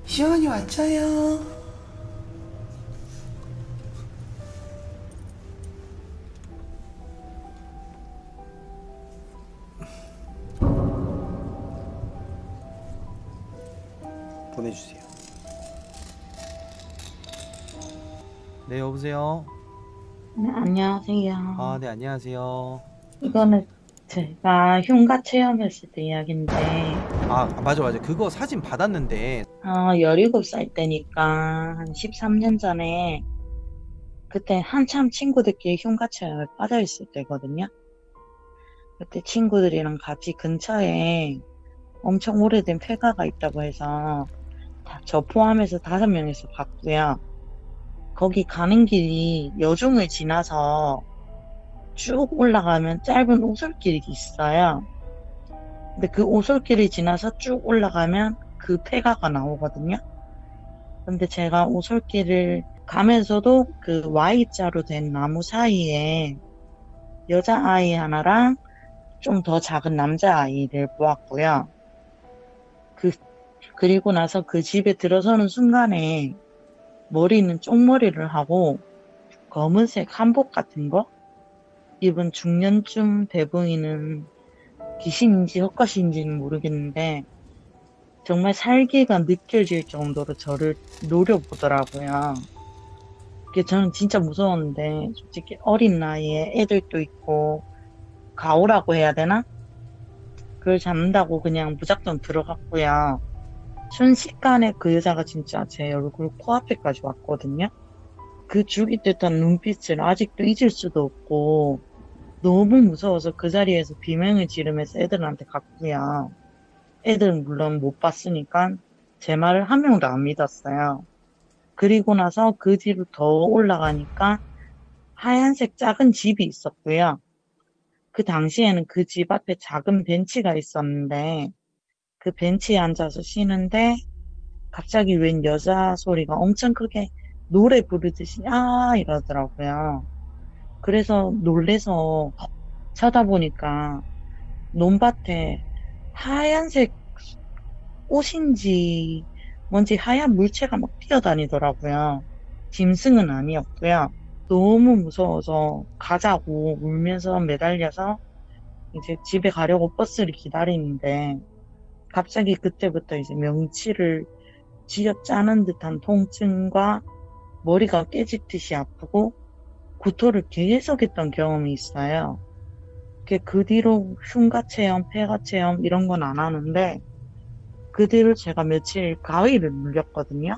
시원이 왔어요. 보내주세요. 네, 여보세요. 네, 안녕하세요. 아, 네, 안녕하세요. 이거는 제가 흉가 체험했을 때 이야기인데, 아, 맞아, 맞아. 그거 사진 받았는데. 17살 때니까 한 13년 전에 그때 한참 친구들끼리 흉가 체험에 빠져있을 때거든요. 그때 친구들이랑 같이 근처에 엄청 오래된 폐가가 있다고 해서 저 포함해서 5명이서 갔고요. 거기 가는 길이 여중을 지나서 쭉 올라가면 짧은 오솔길이 있어요. 근데 그 오솔길을 지나서 쭉 올라가면 그 폐가가 나오거든요. 근데 제가 오솔길을 가면서도 그 Y자로 된 나무 사이에 여자아이 하나랑 좀 더 작은 남자아이를 보았고요. 그, 그리고 나서 그 집에 들어서는 순간에 머리는 쪽머리를 하고 검은색 한복 같은 거 입은 중년쯤 돼 보이는 귀신인지 헛것인지는 모르겠는데 정말 살기가 느껴질 정도로 저를 노려보더라고요. 그게 저는 진짜 무서웠는데, 솔직히 어린 나이에 애들도 있고, 가오라고 해야 되나? 그걸 잡는다고 그냥 무작정 들어갔고요. 순식간에 그 여자가 진짜 제 얼굴 코앞에까지 왔거든요. 그 죽이 듯한 눈빛을 아직도 잊을 수도 없고, 너무 무서워서 그 자리에서 비명을 지르면서 애들한테 갔고요. 애들은 물론 못 봤으니까 제 말을 한 명도 안 믿었어요. 그리고 나서 그 뒤로 더 올라가니까 하얀색 작은 집이 있었고요. 그 당시에는 그 집 앞에 작은 벤치가 있었는데 그 벤치에 앉아서 쉬는데 갑자기 웬 여자 소리가 엄청 크게 노래 부르듯이 이러더라고요. 그래서 놀래서 쳐다보니까 논밭에 하얀색 꽃인지 뭔지 하얀 물체가 막 뛰어다니더라고요. 짐승은 아니었고요. 너무 무서워서 가자고 울면서 매달려서 이제 집에 가려고 버스를 기다리는데 갑자기 그때부터 이제 명치를 쥐어짜는 듯한 통증과 머리가 깨지듯이 아프고 구토를 계속 했던 경험이 있어요. 그 뒤로 흉가 체험, 폐가 체험 이런 건 안 하는데 그 뒤로 제가 며칠 가위를 물렸거든요.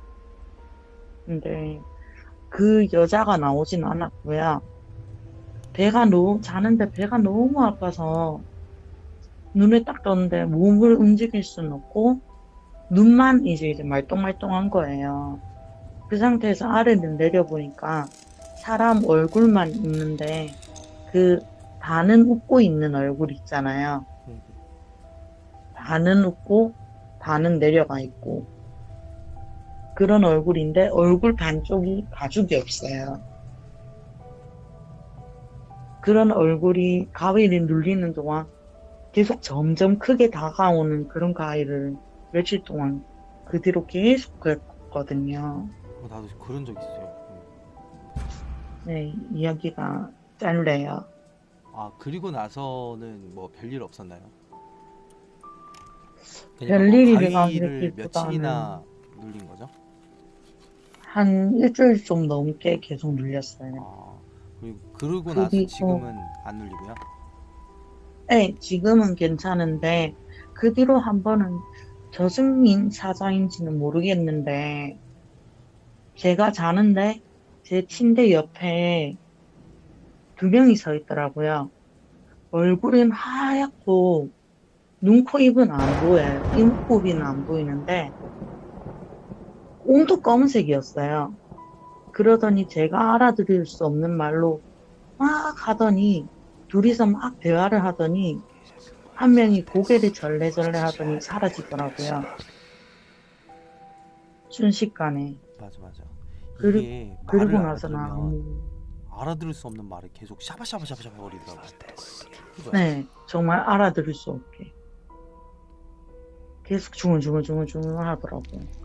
근데 그 여자가 나오진 않았고요. 자는데 배가 너무 아파서 눈을 딱 떴는데 몸을 움직일 수는 없고 눈만 이제 말똥말똥한 거예요. 그 상태에서 아래를 내려보니까 사람 얼굴만 있는데 그 반은 웃고 있는 얼굴 있잖아요. 반은 웃고 반은 내려가 있고 그런 얼굴인데 얼굴 반쪽이 가죽이 없어요. 그런 얼굴이 가위를 눌리는 동안 계속 점점 크게 다가오는 그런 가위를 며칠 동안 그 뒤로 계속 그랬거든요. 나도 그런 적 있어요. 네, 이야기가 짧네요. 아, 그리고 나서는 뭐 별일 없었나요? 그러니까 뭐 가위를 별일이라기보다는 며칠이나 눌린 거죠? 한 일주일 좀 넘게 계속 눌렸어요. 아, 그리고 그러고 나서 그리고, 지금은 안 눌리고요? 네, 지금은 괜찮은데, 그 뒤로 한 번은 저승민 사자인지는 모르겠는데, 제가 자는데 제 침대 옆에 2명이 서 있더라고요. 얼굴은 하얗고, 눈, 코, 입은 안 보여요. 이목구비는 안 보이는데, 온도 검은색이었어요. 그러더니 제가 알아들을 수 없는 말로 막 하더니, 둘이서 막 대화를 하더니, 한 명이 고개를 절레절레 하더니 사라지더라고요. 순식간에. 맞아, 맞아. 그리, 이게 말을 그리고 나서는 알아들으면 알아들을 수 없는 말을 계속 샤바샤바샤바샤바 거리더라고요. 그죠? 네, 정말 알아들을 수 없게. 계속 중얼중얼중얼중얼 하더라고요.